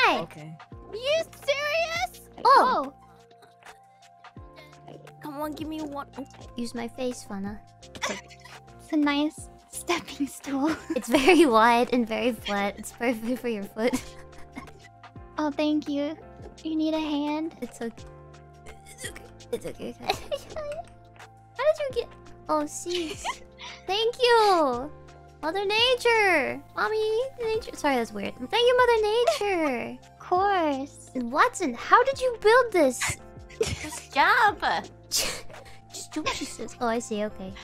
Hi! Okay. You serious? Oh! Come on, give me one. Oh. Use my face, Fauna. It's a nice stepping stool. It's very wide and very flat. It's perfect for your foot. Oh, thank you. You need a hand? It's okay. It's okay. How did you get... Oh, seeds. Thank you! Mother Nature! Mommy Nature... Sorry, that's weird. Thank you, Mother Nature! Of course. And Watson, how did you build this? Good job. Just do what she says. Oh, I see, okay.